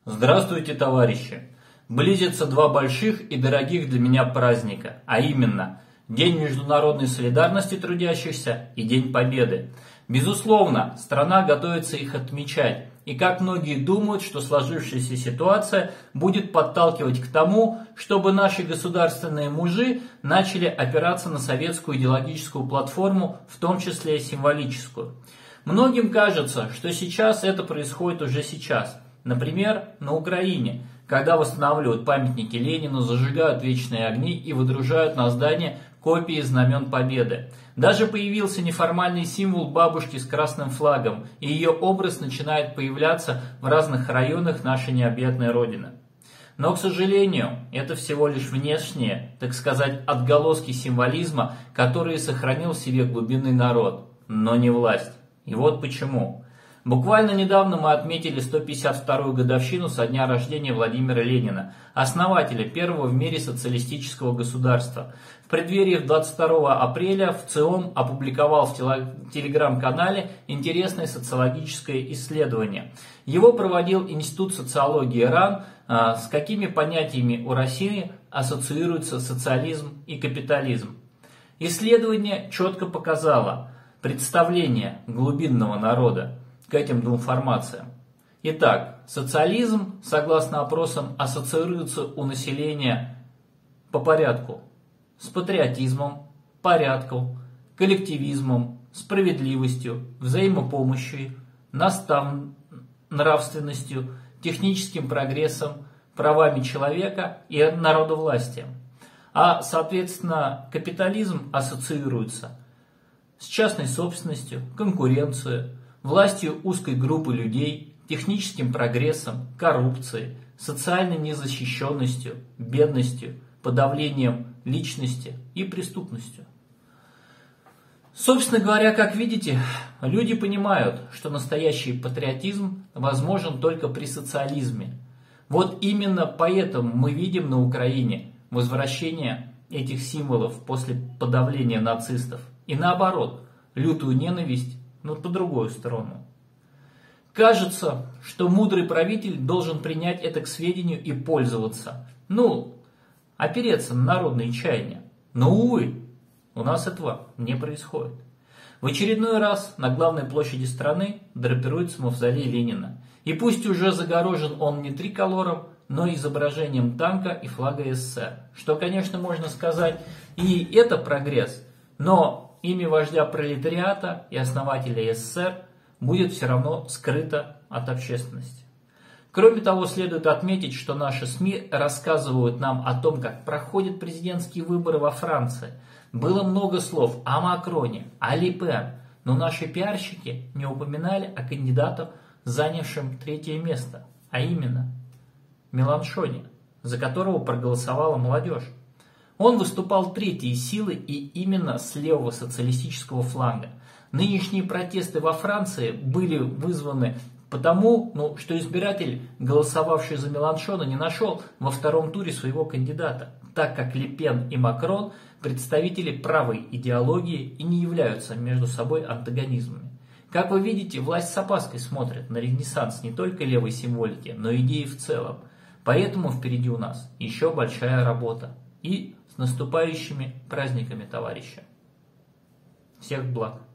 Здравствуйте, товарищи! Близятся два больших и дорогих для меня праздника, а именно День международной солидарности трудящихся и День Победы. Безусловно, страна готовится их отмечать, и как многие думают, что сложившаяся ситуация будет подталкивать к тому, чтобы наши государственные мужи начали опираться на советскую идеологическую платформу, в том числе и символическую. Многим кажется, что сейчас это происходит уже сейчас. Например, на Украине, когда восстанавливают памятники Ленину, зажигают вечные огни и выдружают на здание копии знамен Победы. Даже появился неформальный символ бабушки с красным флагом, и ее образ начинает появляться в разных районах нашей необъятной Родины. Но, к сожалению, это всего лишь внешние, так сказать, отголоски символизма, которые сохранил в себе глубинный народ, но не власть. И вот почему. Буквально недавно мы отметили 152-ю годовщину со дня рождения Владимира Ленина, основателя первого в мире социалистического государства. В преддверии 22 апреля ВЦИОМ опубликовал в телеграм-канале интересное социологическое исследование. Его проводил Институт социологии РАН, с какими понятиями у России ассоциируются социализм и капитализм. Исследование четко показало представление глубинного народа к этим двум формациям. Итак, социализм, согласно опросам, ассоциируется у населения по порядку с патриотизмом, порядком, коллективизмом, справедливостью, взаимопомощью, нравственностью, техническим прогрессом, правами человека и народовластием. А, соответственно, капитализм ассоциируется с частной собственностью, конкуренцией, властью узкой группы людей, техническим прогрессом, коррупцией, социальной незащищенностью, бедностью, подавлением личности и преступностью. Собственно говоря, как видите, люди понимают, что настоящий патриотизм возможен только при социализме. Вот именно поэтому мы видим на Украине возвращение этих символов после подавления нацистов. И наоборот, лютую ненависть, но по другую сторону. Кажется, что мудрый правитель должен принять это к сведению и пользоваться. Опереться на народные чаяния. Но, увы, у нас этого не происходит. В очередной раз на главной площади страны драпируется мавзолей Ленина. И пусть уже загорожен он не триколором, но изображением танка и флага СССР. Что, конечно, можно сказать, и это прогресс, но имя вождя пролетариата и основателя СССР будет все равно скрыто от общественности. Кроме того, следует отметить, что наши СМИ рассказывают нам о том, как проходят президентские выборы во Франции. Было много слов о Макроне, о Ле Пен, но наши пиарщики не упоминали о кандидатах, занявшем третье место, а именно Меланшоне, за которого проголосовала молодежь. Он выступал третьей силой и именно с левого социалистического фланга. Нынешние протесты во Франции были вызваны потому, что избиратель, голосовавший за Меланшона, не нашел во втором туре своего кандидата, так как Ле Пен и Макрон представители правой идеологии и не являются между собой антагонизмами. Как вы видите, власть с опаской смотрит на ренессанс не только левой символики, но и идеи в целом. Поэтому впереди у нас еще большая работа. И с наступающими праздниками, товарищи. Всех благ.